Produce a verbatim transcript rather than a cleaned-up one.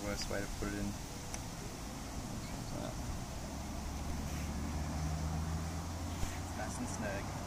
worst way to put it in. Nice and snug.